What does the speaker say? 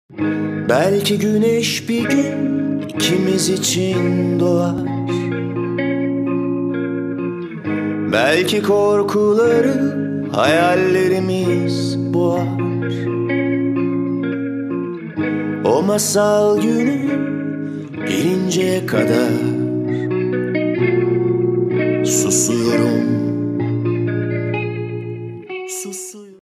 Belki güneş bir gün ikimiz için doğar. Belki korkuları hayallerimiz boğar. O masal günü gelinceye kadar susuyorum.